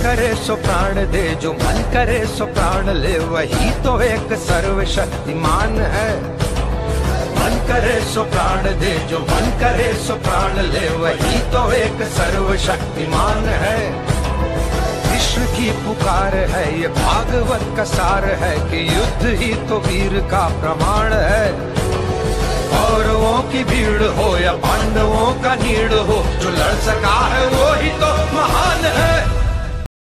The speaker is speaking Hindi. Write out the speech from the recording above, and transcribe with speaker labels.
Speaker 1: करे सो प्राण दे, जो मन करे सो प्राण ले, वही तो एक सर्वशक्तिमान है। मन करे सो प्राण दे, जो मन करे सो प्राण ले, वही तो एक सर्वशक्तिमान है। कृष्ण की पुकार है, ये भागवत का सार है कि युद्ध ही तो वीर का प्रमाण है। कौरवों की भीड़ हो या पांडवों का नीड़ हो, जो लड़ सका है वो ही तो महान है।